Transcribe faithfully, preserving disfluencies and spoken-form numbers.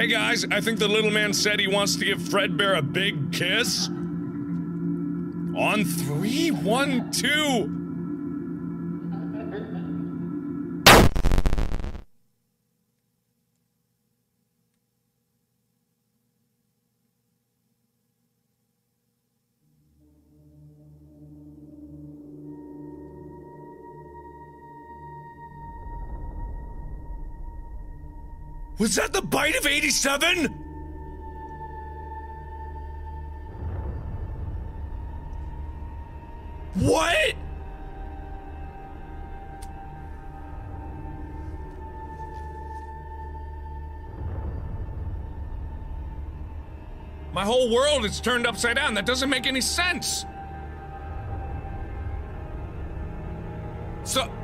Hey guys, I think the little man said he wants to give Fredbear a big kiss. On three, one, two. Was that the bite of eighty-seven? What? My whole world is turned upside down. That doesn't make any sense. So...